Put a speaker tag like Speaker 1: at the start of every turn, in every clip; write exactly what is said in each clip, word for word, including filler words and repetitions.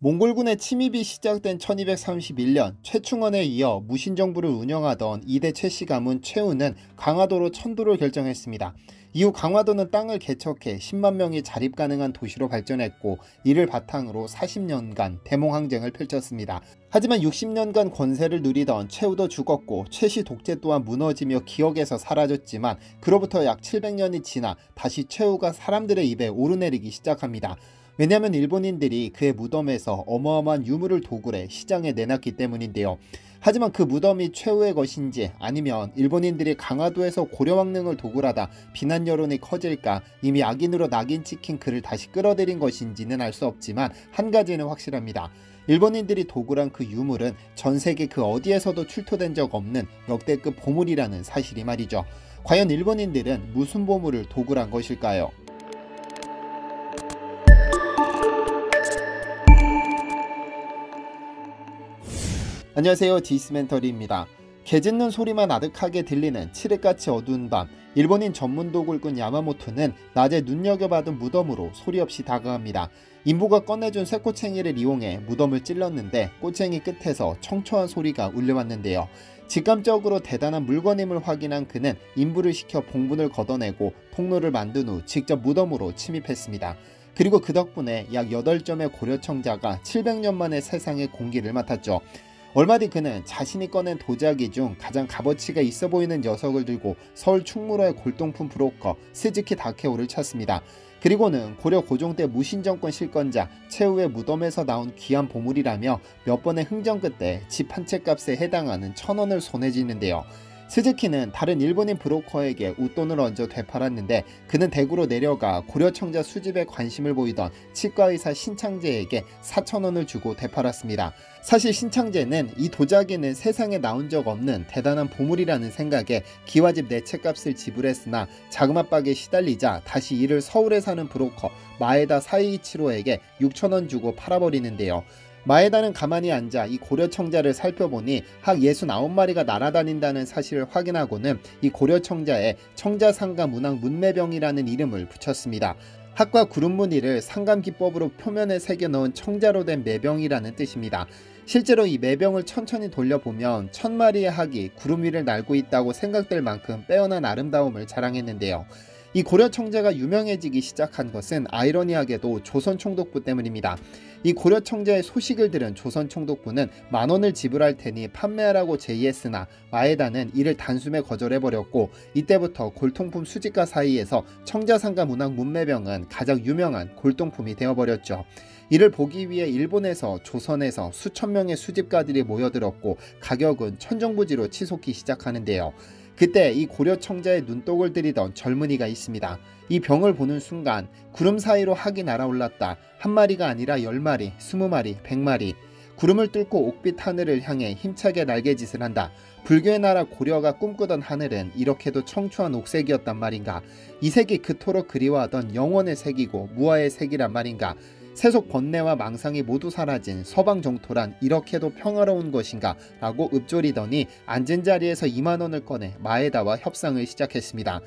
Speaker 1: 몽골군의 침입이 시작된 천이백삼십일 년 최충원에 이어 무신정부를 운영하던 이대 최씨 가문 최우는 강화도로 천도를 결정했습니다. 이후 강화도는 땅을 개척해 십만 명이 자립 가능한 도시로 발전했고, 이를 바탕으로 사십 년간 대몽항쟁을 펼쳤습니다. 하지만 육십 년간 권세를 누리던 최우도 죽었고, 최씨 독재 또한 무너지며 기억에서 사라졌지만, 그로부터 약 칠백 년이 지나 다시 최우가 사람들의 입에 오르내리기 시작합니다. 왜냐하면 일본인들이 그의 무덤에서 어마어마한 유물을 도굴해 시장에 내놨기 때문인데요. 하지만 그 무덤이 최후의 것인지, 아니면 일본인들이 강화도에서 고려왕릉을 도굴하다 비난 여론이 커질까 이미 악인으로 낙인 찍힌 그를 다시 끌어들인 것인지는 알 수 없지만, 한 가지는 확실합니다. 일본인들이 도굴한 그 유물은 전세계 그 어디에서도 출토된 적 없는 역대급 보물이라는 사실이 말이죠. 과연 일본인들은 무슨 보물을 도굴한 것일까요? 안녕하세요, 디스멘터리입니다. 개 짖는 소리만 아득하게 들리는 칠흑같이 어두운 밤, 일본인 전문 도굴꾼 야마모토는 낮에 눈여겨받은 무덤으로 소리 없이 다가갑니다. 인부가 꺼내준 쇠꼬챙이를 이용해 무덤을 찔렀는데 꼬챙이 끝에서 청초한 소리가 울려왔는데요. 직감적으로 대단한 물건임을 확인한 그는 인부를 시켜 봉분을 걷어내고 통로를 만든 후 직접 무덤으로 침입했습니다. 그리고 그 덕분에 약 여덟 점의 고려청자가 칠백 년 만에 세상의 공기를 맡았죠. 얼마 뒤 그는 자신이 꺼낸 도자기 중 가장 값어치가 있어 보이는 녀석을 들고 서울 충무로의 골동품 브로커 스즈키 다케오를 찾습니다. 그리고는 고려 고종 때 무신정권 실권자 최우의 무덤에서 나온 귀한 보물이라며 몇 번의 흥정 끝에 집 한 채 값에 해당하는 천 원을 손에 쥐는데요. 스즈키는 다른 일본인 브로커에게 웃돈을 얹어 되팔았는데, 그는 대구로 내려가 고려청자 수집에 관심을 보이던 치과의사 신창제에게 사천 원을 주고 되팔았습니다. 사실 신창제는 이 도자기는 세상에 나온 적 없는 대단한 보물이라는 생각에 기와집 네 채 값을 지불했으나 자금압박에 시달리자 다시 이를 서울에 사는 브로커 마에다 사이이치로에게 육천 원 주고 팔아버리는데요. 마에다는 가만히 앉아 이 고려청자를 살펴보니 학 육십구 마리가 날아다닌다는 사실을 확인하고는 이 고려청자에 청자상가 문학 문매병이라는 이름을 붙였습니다. 학과 구름무늬를 상감기법으로 표면에 새겨 넣은 청자로 된 매병이라는 뜻입니다. 실제로 이 매병을 천천히 돌려보면 천 마리의 학이 구름 위를 날고 있다고 생각될 만큼 빼어난 아름다움을 자랑했는데요. 이 고려청자가 유명해지기 시작한 것은 아이러니하게도 조선총독부 때문입니다. 이 고려청자의 소식을 들은 조선총독부는 만원을 지불할 테니 판매하라고 제의했으나 마에다는 이를 단숨에 거절해버렸고, 이때부터 골동품 수집가 사이에서 청자상가 문학 문매병은 가장 유명한 골동품이 되어버렸죠. 이를 보기 위해 일본에서 조선에서 수천 명의 수집가들이 모여들었고, 가격은 천정부지로 치솟기 시작하는데요. 그때 이 고려청자의 눈독을 들이던 젊은이가 있습니다. 이 병을 보는 순간 구름 사이로 학이 날아올랐다. 한 마리가 아니라 열 마리, 스무 마리, 백 마리. 구름을 뚫고 옥빛 하늘을 향해 힘차게 날개짓을 한다. 불교의 나라 고려가 꿈꾸던 하늘은 이렇게도 청초한 옥색이었단 말인가. 이 색이 그토록 그리워하던 영원의 색이고 무아의 색이란 말인가. 세속 번뇌와 망상이 모두 사라진 서방 정토란 이렇게도 평화로운 것인가 라고 읊조리더니 앉은 자리에서 이만 원을 꺼내 마에다와 협상을 시작했습니다.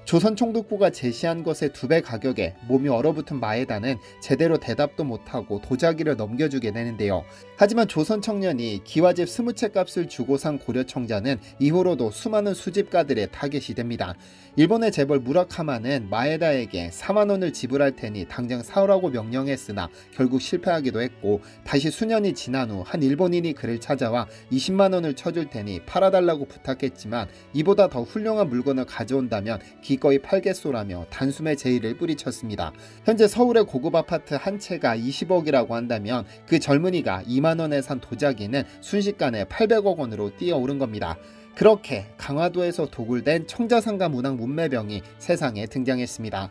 Speaker 1: 조선총독부가 제시한 것의 두 배 가격에 몸이 얼어붙은 마에다는 제대로 대답도 못하고 도자기를 넘겨주게 되는데요. 하지만 조선 청년이 기와집 스무 채 값을 주고 산 고려청자는 이후로도 수많은 수집가들의 타겟이 됩니다. 일본의 재벌 무라카마는 마에다에게 사만 원을 지불할 테니 당장 사오라고 명령했으나 결국 실패하기도 했고, 다시 수년이 지난 후 한 일본인이 그를 찾아와 이십만 원을 쳐줄 테니 팔아달라고 부탁했지만, 이보다 더 훌륭한 물건을 가져온다면 기꺼이 팔겠소라며 단숨에 제의를 뿌리쳤습니다. 현재 서울의 고급 아파트 한 채가 이십억이라고 한다면 그 젊은이가 이만 원에 산 도자기는 순식간에 팔백억 원으로 뛰어오른 겁니다. 그렇게 강화도에서 도굴된 청자상가 문학 문매병이 세상에 등장했습니다.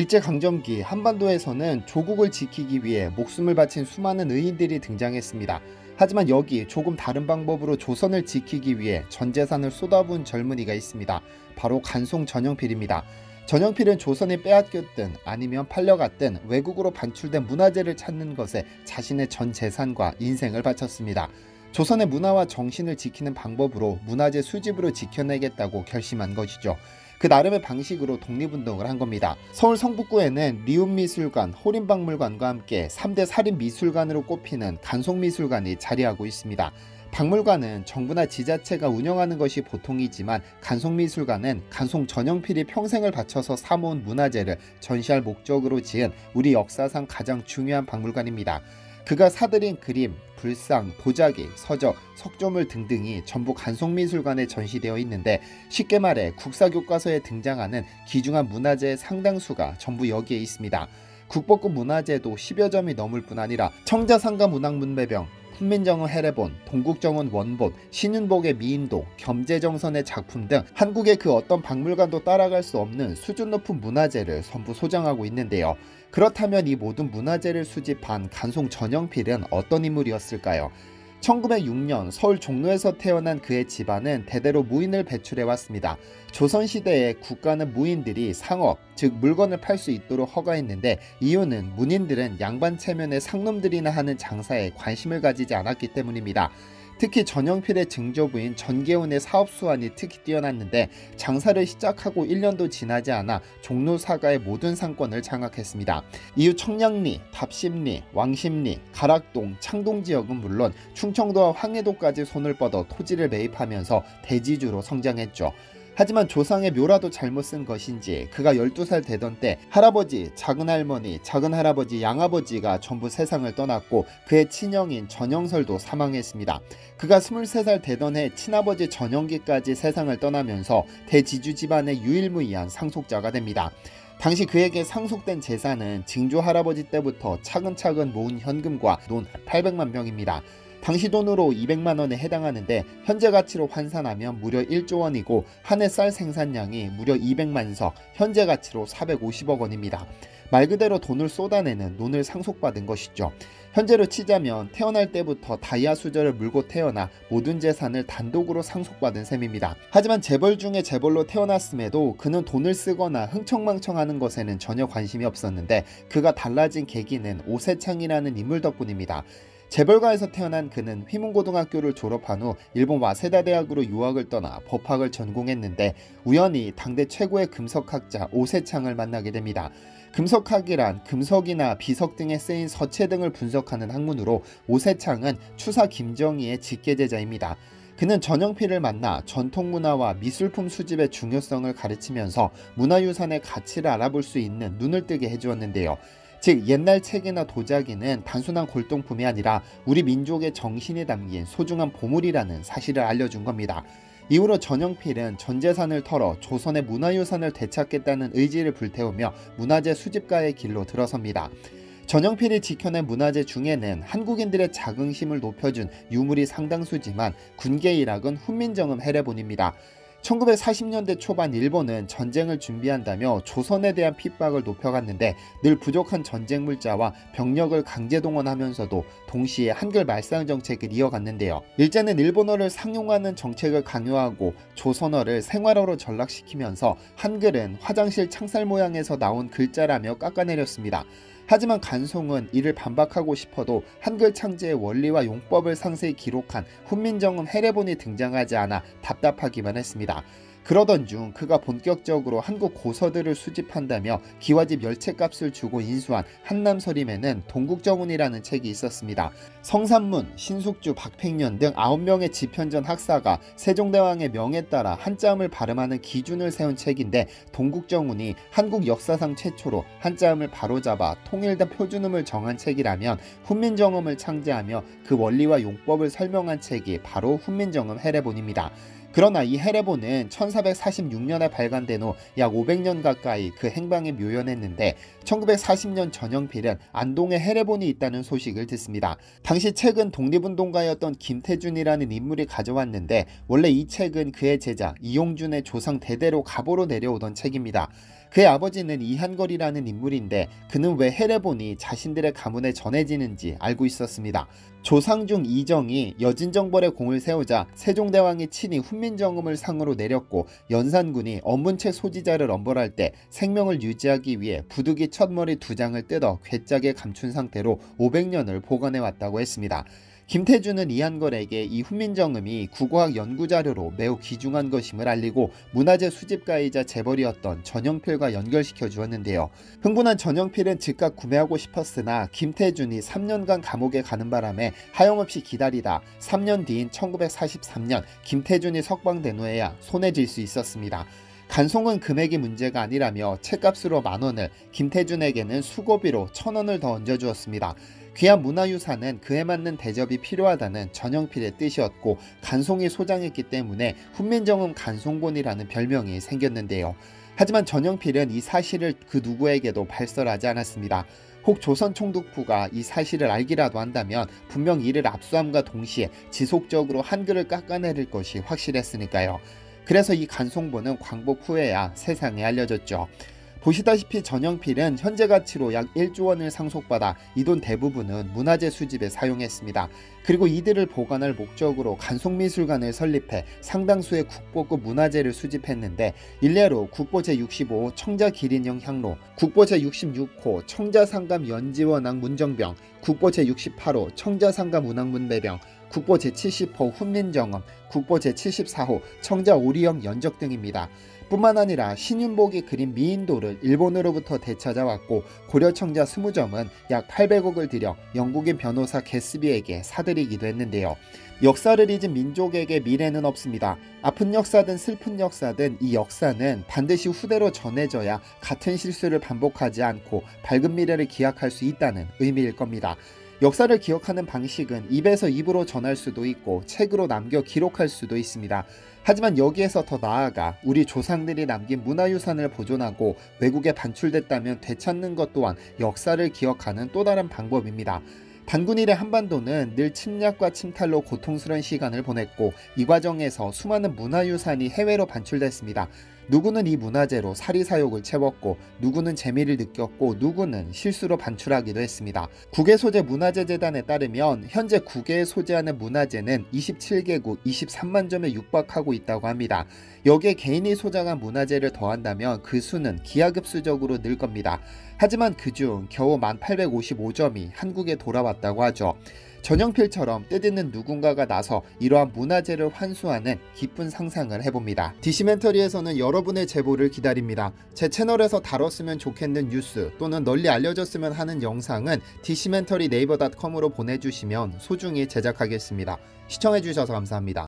Speaker 1: 일제강점기 한반도에서는 조국을 지키기 위해 목숨을 바친 수많은 의인들이 등장했습니다. 하지만 여기 조금 다른 방법으로 조선을 지키기 위해 전 재산을 쏟아부은 젊은이가 있습니다. 바로 간송 전영필입니다. 전영필은 조선이 빼앗겼든 아니면 팔려갔든 외국으로 반출된 문화재를 찾는 것에 자신의 전 재산과 인생을 바쳤습니다. 조선의 문화와 정신을 지키는 방법으로 문화재 수집으로 지켜내겠다고 결심한 것이죠. 그 나름의 방식으로 독립운동을 한 겁니다. 서울 성북구에는 리움미술관, 호림박물관과 함께 삼 대 사립미술관으로 꼽히는 간송미술관이 자리하고 있습니다. 박물관은 정부나 지자체가 운영하는 것이 보통이지만 간송미술관은 간송 전영필이 평생을 바쳐서 사모은 문화재를 전시할 목적으로 지은 우리 역사상 가장 중요한 박물관입니다. 그가 사들인 그림, 불상, 도자기, 서적, 석조물 등등이 전부 간송미술관에 전시되어 있는데 쉽게 말해 국사교과서에 등장하는 귀중한 문화재의 상당수가 전부 여기에 있습니다. 국보급 문화재도 십여 점이 넘을 뿐 아니라 청자상가 문학문배병, 훈민정음 해례본, 동국정원 원본, 신윤복의 미인도, 겸재정선의 작품 등 한국의 그 어떤 박물관도 따라갈 수 없는 수준 높은 문화재를 전부 소장하고 있는데요. 그렇다면 이 모든 문화재를 수집한 간송 전영필은 어떤 인물이었을까요? 천구백육 년 서울 종로에서 태어난 그의 집안은 대대로 무인을 배출해왔습니다. 조선시대에 국가는 무인들이 상업, 즉 물건을 팔 수 있도록 허가했는데 이유는 문인들은 양반 체면의 상놈들이나 하는 장사에 관심을 가지지 않았기 때문입니다. 특히 전영필의 증조부인 전계훈의 사업수완이 특히 뛰어났는데 장사를 시작하고 일 년도 지나지 않아 종로 사가의 모든 상권을 장악했습니다. 이후 청량리, 답심리, 왕십리, 가락동, 창동 지역은 물론 충청도와 황해도까지 손을 뻗어 토지를 매입하면서 대지주로 성장했죠. 하지만 조상의 묘라도 잘못 쓴 것인지 그가 열두 살 되던 때 할아버지, 작은할머니, 작은할아버지, 양아버지가 전부 세상을 떠났고 그의 친형인 전영설도 사망했습니다. 그가 스물세 살 되던 해 친아버지 전영기까지 세상을 떠나면서 대지주 집안의 유일무이한 상속자가 됩니다. 당시 그에게 상속된 재산은 증조 할아버지 때부터 차근차근 모은 현금과 논 팔백만 병입니다. 당시 돈으로 이백만 원에 해당하는데 현재 가치로 환산하면 무려 일조 원이고 한 해 쌀 생산량이 무려 이백만 석, 현재 가치로 사백오십억 원입니다. 말 그대로 돈을 쏟아내는 논을 상속받은 것이죠. 현재로 치자면 태어날 때부터 다이아 수저를 물고 태어나 모든 재산을 단독으로 상속받은 셈입니다. 하지만 재벌 중에 재벌로 태어났음에도 그는 돈을 쓰거나 흥청망청하는 것에는 전혀 관심이 없었는데 그가 달라진 계기는 오세창이라는 인물 덕분입니다. 재벌가에서 태어난 그는 휘문고등학교를 졸업한 후 일본 와세다 대학으로 유학을 떠나 법학을 전공했는데 우연히 당대 최고의 금석학자 오세창을 만나게 됩니다. 금석학이란 금석이나 비석 등에 쓰인 서체 등을 분석하는 학문으로 오세창은 추사 김정희의 직계제자입니다. 그는 전영필을 만나 전통문화와 미술품 수집의 중요성을 가르치면서 문화유산의 가치를 알아볼 수 있는 눈을 뜨게 해주었는데요. 즉 옛날 책이나 도자기는 단순한 골동품이 아니라 우리 민족의 정신이 담긴 소중한 보물이라는 사실을 알려준 겁니다. 이후로 전영필은 전 재산을 털어 조선의 문화유산을 되찾겠다는 의지를 불태우며 문화재 수집가의 길로 들어섭니다. 전영필이 지켜낸 문화재 중에는 한국인들의 자긍심을 높여준 유물이 상당수지만 군계 일학은 훈민정음 해례본입니다. 천구백사십 년대 초반 일본은 전쟁을 준비한다며 조선에 대한 핍박을 높여갔는데 늘 부족한 전쟁 물자와 병력을 강제 동원하면서도 동시에 한글 말상 정책을 이어갔는데요. 일제는 일본어를 상용하는 정책을 강요하고 조선어를 생활어로 전락시키면서 한글은 화장실 창살 모양에서 나온 글자라며 깎아내렸습니다. 하지만 간송은 이를 반박하고 싶어도 한글 창제의 원리와 용법을 상세히 기록한 훈민정음 해례본이 등장하지 않아 답답하기만 했습니다. 그러던 중 그가 본격적으로 한국 고서들을 수집한다며 기와집 열채값을 주고 인수한 한남서림에는 동국정운이라는 책이 있었습니다. 성산문, 신숙주, 박팽년 등 아홉 명의 집현전 학사가 세종대왕의 명에 따라 한자음을 발음하는 기준을 세운 책인데 동국정운이 한국 역사상 최초로 한자음을 바로잡아 통일된 표준음을 정한 책이라면 훈민정음을 창제하며 그 원리와 용법을 설명한 책이 바로 훈민정음 해례본입니다. 그러나 이 해례본은 천사백사십육 년에 발간된 후 약 오백 년 가까이 그 행방에 묘연했는데 천구백사십 년 전영필은 안동에 해례본이 있다는 소식을 듣습니다. 당시 책은 독립운동가였던 김태준이라는 인물이 가져왔는데 원래 이 책은 그의 제자 이용준의 조상 대대로 가보로 내려오던 책입니다. 그의 아버지는 이한걸이라는 인물인데 그는 왜 해례본이 자신들의 가문에 전해지는지 알고 있었습니다. 조상 중 이정이 여진정벌의 공을 세우자 세종대왕이 친히 훈민정음을 상으로 내렸고 연산군이 언문책 소지자를 엄벌할 때 생명을 유지하기 위해 부득이 첫머리 두 장을 뜯어 괴짝에 감춘 상태로 오백 년을 보관해왔다고 했습니다. 김태준은 이한걸에게 이 훈민정음이 국어학 연구자료로 매우 귀중한 것임을 알리고 문화재 수집가이자 재벌이었던 전영필과 연결시켜 주었는데요. 흥분한 전영필은 즉각 구매하고 싶었으나 김태준이 삼 년간 감옥에 가는 바람에 하염없이 기다리다 삼 년 뒤인 천구백사십삼 년 김태준이 석방된 후에야 손에 쥘 수 있었습니다. 간송은 금액이 문제가 아니라며 책값으로 만 원을, 김태준에게는 수고비로 천 원을 더 얹어주었습니다. 귀한 문화유산은 그에 맞는 대접이 필요하다는 전영필의 뜻이었고 간송이 소장했기 때문에 훈민정음 간송본이라는 별명이 생겼는데요. 하지만 전영필은 이 사실을 그 누구에게도 발설하지 않았습니다. 혹 조선 총독부가 이 사실을 알기라도 한다면 분명 이를 압수함과 동시에 지속적으로 한글을 깎아내릴 것이 확실했으니까요. 그래서 이 간송본은 광복 후에야 세상에 알려졌죠. 보시다시피 전영필은 현재 가치로 약 일조 원을 상속받아 이 돈 대부분은 문화재 수집에 사용했습니다. 그리고 이들을 보관할 목적으로 간송미술관을 설립해 상당수의 국보급 문화재를 수집했는데 일례로 국보 제육십오 호 청자기린영 향로, 국보 제육십육 호 청자상감 연지원앙 문정병, 국보 제육십팔 호 청자상감 운항문배병, 국보 제칠십 호 훈민정음, 국보 제칠십사 호 청자오리영 연적 등입니다. 뿐만 아니라 신윤복이 그린 미인도를 일본으로부터 되찾아왔고 고려청자 이십 점은 약 팔백억을 들여 영국인 변호사 개스비에게 사들이기도 했는데요. 역사를 잊은 민족에게 미래는 없습니다. 아픈 역사든 슬픈 역사든 이 역사는 반드시 후대로 전해져야 같은 실수를 반복하지 않고 밝은 미래를 기약할 수 있다는 의미일 겁니다. 역사를 기억하는 방식은 입에서 입으로 전할 수도 있고 책으로 남겨 기록할 수도 있습니다. 하지만 여기에서 더 나아가 우리 조상들이 남긴 문화유산을 보존하고 외국에 반출됐다면 되찾는 것 또한 역사를 기억하는 또 다른 방법입니다. 단군 이래 한반도는 늘 침략과 침탈로 고통스러운 시간을 보냈고 이 과정에서 수많은 문화유산이 해외로 반출됐습니다. 누구는 이 문화재로 사리사욕을 채웠고 누구는 재미를 느꼈고 누구는 실수로 반출하기도 했습니다. 국외소재 문화재재단에 따르면 현재 국외에 소재하는 문화재는 이십칠 개국 이십삼만 점에 육박하고 있다고 합니다. 여기에 개인이 소장한 문화재를 더한다면 그 수는 기하급수적으로 늘 겁니다. 하지만 그중 겨우 만 팔백오십오 점이 한국에 돌아왔다고 하죠. 전영필처럼 뜻있는 누군가가 나서 이러한 문화재를 환수하는 기쁜 상상을 해봅니다. 디시멘터리에서는 여러분의 제보를 기다립니다. 제 채널에서 다뤘으면 좋겠는 뉴스 또는 널리 알려졌으면 하는 영상은 디시멘터리 네이버 닷컴으로 보내주시면 소중히 제작하겠습니다. 시청해주셔서 감사합니다.